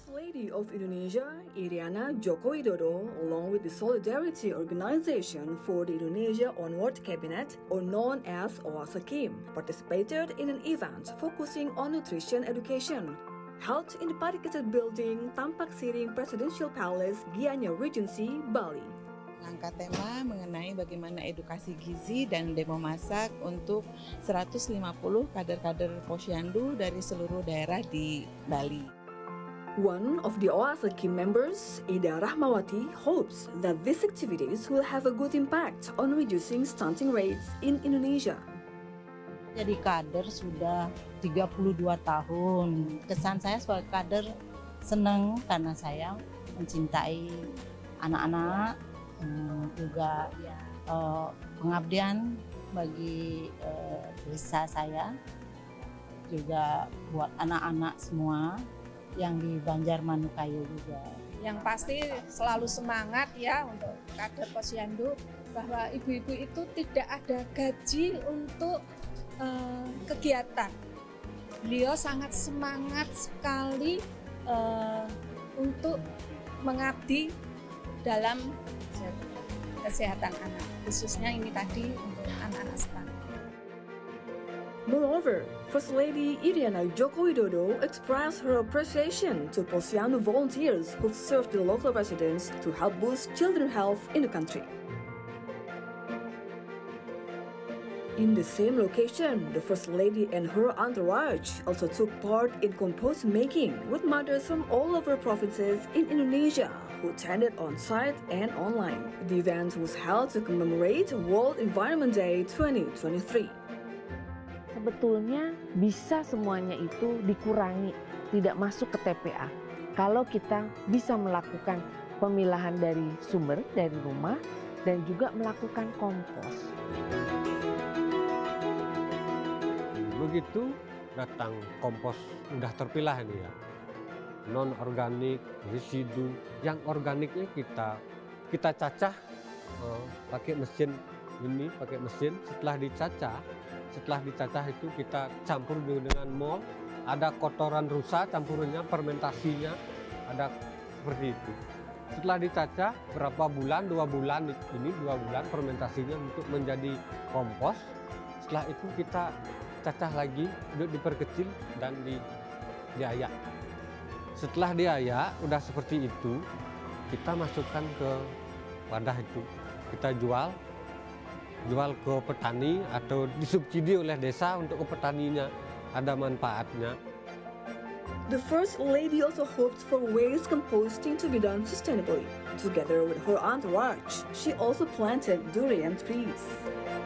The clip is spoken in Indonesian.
First Lady of Indonesia, Iriana Joko Widodo, along with the Solidarity Organization for the Indonesia Onward Cabinet, or known as OASA Kim, participated in an event focusing on nutrition education, held in the Padikitat Building, Tampak Siring Presidential Palace, Gianyar Regency, Bali. Angkat tema mengenai bagaimana edukasi gizi dan demo masak untuk 150 kader-kader Posyandu dari seluruh daerah di Bali. One of the OASA Kim members, Ida Rahmawati, hopes that these activities will have a good impact on reducing stunting rates in Indonesia. Jadi kader sudah 32 tahun. Kesan saya sebagai kader senang karena saya mencintai anak-anak, juga pengabdian bagi desa saya, juga buat anak-anak semua yang di Banjar Manukayu juga. Yang pasti selalu semangat ya untuk kader Posyandu bahwa ibu-ibu itu tidak ada gaji untuk kegiatan. Beliau sangat semangat sekali untuk mengabdi dalam kesehatan anak, khususnya ini tadi untuk anak-anak stunting. Moreover, First Lady Iriana Joko Widodo expressed her appreciation to Posyandu volunteers who've served the local residents to help boost children's health in the country. In the same location, the First Lady and her entourage also took part in compost making with mothers from all over provinces in Indonesia who attended on-site and online. The event was held to commemorate World Environment Day 2023. Sebetulnya bisa semuanya itu dikurangi, tidak masuk ke TPA. Kalau kita bisa melakukan pemilahan dari sumber, dari rumah, dan juga melakukan kompos. Begitu datang kompos udah terpilah ini ya, non-organik, residu. Yang organiknya kita cacah pakai mesin ini, pakai mesin. Setelah dicacah itu kita campur dengan mol, ada kotoran rusa campurannya, fermentasinya, ada seperti itu. Setelah dicacah berapa bulan, 2 bulan ini 2 bulan fermentasinya untuk menjadi kompos. Setelah itu kita cacah lagi, diperkecil dan diayak. Setelah diayak udah seperti itu, kita masukkan ke wadah itu, kita jual ke petani atau disubsidi oleh desa untuk ke petaninya, ada manfaatnya. The First Lady also hoped for waste composting to be done sustainably. Together with her entourage, she also planted durian trees.